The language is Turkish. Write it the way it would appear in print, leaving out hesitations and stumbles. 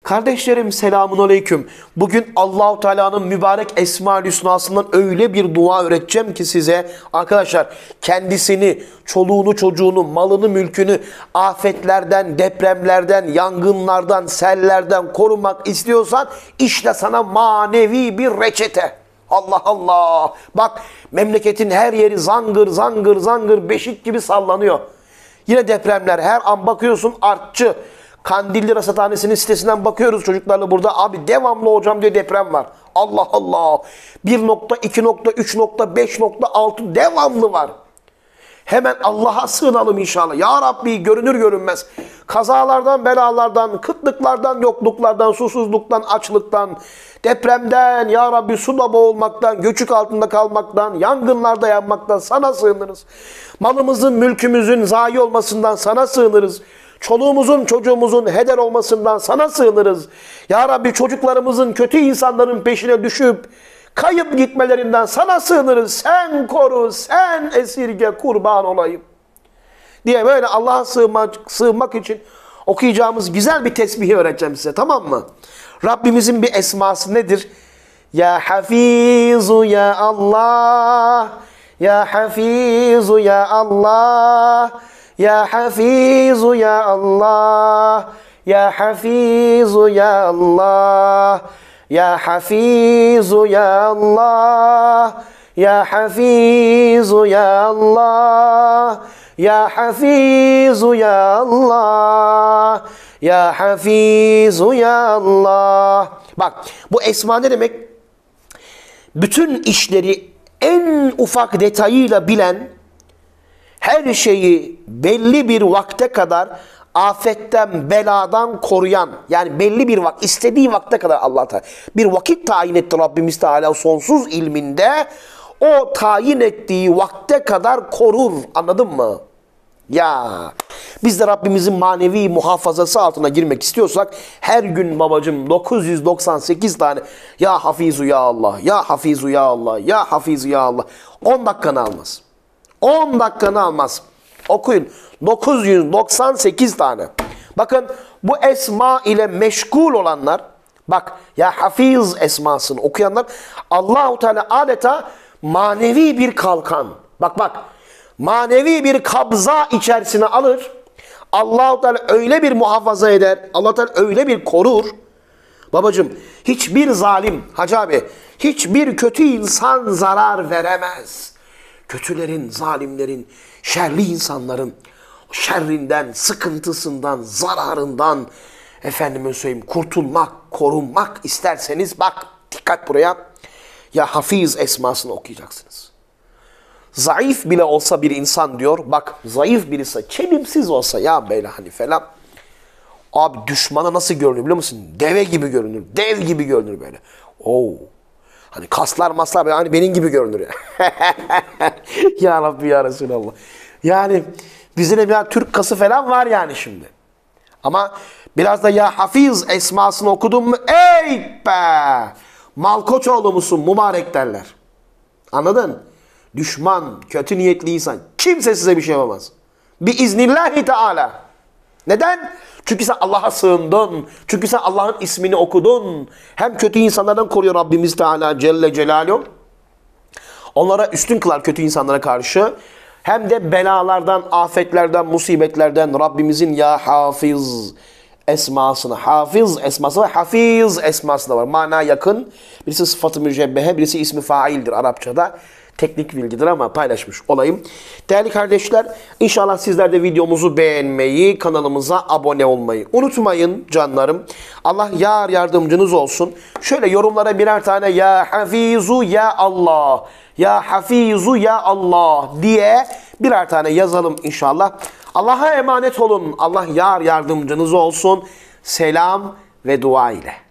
Kardeşlerim selamun aleyküm. Bugün Allahu Teala'nın mübarek Esma-ül Hüsna'sından öyle bir dua öğreteceğim ki size. Arkadaşlar kendisini, çoluğunu, çocuğunu, malını, mülkünü afetlerden, depremlerden, yangınlardan, sellerden korumak istiyorsan işte sana manevi bir reçete. Allah Allah. Bak memleketin her yeri zangır zangır zangır beşik gibi sallanıyor. Yine depremler her an bakıyorsun artçı. Kandilli Rasathanesi'nin sitesinden bakıyoruz çocuklarla burada. Abi devamlı hocam diye deprem var. Allah Allah. 1.2.3.5.6 devamlı var. Hemen Allah'a sığınalım inşallah. Ya Rabbi görünür görünmez. Kazalardan, belalardan, kıtlıklardan, yokluklardan, susuzluktan, açlıktan, depremden, Ya Rabbi suda boğulmaktan, göçük altında kalmaktan, yangınlarda yanmaktan sana sığınırız. Malımızın, mülkümüzün zayi olmasından sana sığınırız. Çoluğumuzun, çocuğumuzun heder olmasından sana sığınırız. Ya Rabbi çocuklarımızın kötü insanların peşine düşüp kayıp gitmelerinden sana sığınırız. Sen koru, sen esirge, kurban olayım. Diye böyle Allah'a sığınmak için okuyacağımız güzel bir tesbihi öğreteceğim size, tamam mı? Rabbimizin bir esması nedir? Ya Hafizu ya Allah, Ya Hafizu ya Allah, Ya Hafizu ya Allah, Ya Hafizu ya Allah, Ya Hafizu ya Allah, Ya Hafizu ya Allah, Ya Hafizu ya Allah, Ya Hafizu ya Allah. Bak bu esma ne demek? Bütün işleri en ufak detayıyla bilen, her şeyi belli bir vakte kadar afetten, beladan koruyan, yani belli bir vakit, istediği vakte kadar Allah Teala bir vakit tayin etti Rabbimiz Teala sonsuz ilminde, o tayin ettiği vakte kadar korur, anladın mı? Ya biz de Rabbimizin manevi muhafazası altına girmek istiyorsak her gün babacım 998 tane Ya Hafizu ya Allah, Ya Hafizu ya Allah, Ya Hafizu ya Allah 10 dakikanı almaz. 10 dakikanı almaz. Okuyun. 998 tane. Bakın bu esma ile meşgul olanlar, bak Ya Hafiz esmasını okuyanlar, Allah-u Teala adeta manevi bir kalkan. Bak manevi bir kabza içerisine alır. Allah-u Teala öyle bir muhafaza eder. Allah-u Teala öyle bir korur. Babacım hiçbir zalim, Hacı abi, hiçbir kötü insan zarar veremez. Kötülerin, zalimlerin, şerli insanların şerrinden, sıkıntısından, zararından efendime söyleyeyim kurtulmak, korunmak isterseniz bak dikkat buraya. Ya Hafiz esmasını okuyacaksınız. Zayıf bile olsa bir insan diyor. Bak zayıf birisi, çelimsiz olsa ya böyle hani falan. Abi düşmana nasıl görünür biliyor musun? Deve gibi görünür. Dev gibi görünür böyle. Oo. Hani kaslar maslar böyle hani benim gibi görünür ya. Ya Rabbi ya Resulallah. Yani bizde de bir Türk kası falan var yani şimdi. Ama biraz da Ya Hafiz esmasını okudun mu? Ey be! Malkoçoğlu musun mübarek derler. Anladın? Düşman, kötü niyetli insan. Kimse size bir şey yapamaz. Biiznillahi Teala. Neden? Çünkü sen Allah'a sığındın. Çünkü sen Allah'ın ismini okudun. Hem kötü insanlardan koruyor Rabbimiz Teala Celle Celaluhu. Onlara üstün kılar kötü insanlara karşı. Hem de belalardan, afetlerden, musibetlerden Rabbimizin Ya Hafiz esmasını, Hafiz esması var, Hafiz esması da var. Mana yakın. Birisi sıfatı mücebbehe, birisi ismi faildir Arapçada. Teknik bilgidir ama paylaşmış olayım. Değerli kardeşler, inşallah sizler de videomuzu beğenmeyi, kanalımıza abone olmayı unutmayın canlarım. Allah yar yardımcınız olsun. Şöyle yorumlara birer tane Ya Hafizu Ya Allah, Ya Hafizu Ya Allah diye birer tane yazalım inşallah. Allah'a emanet olun. Allah yar yardımcınız olsun. Selam ve dua ile.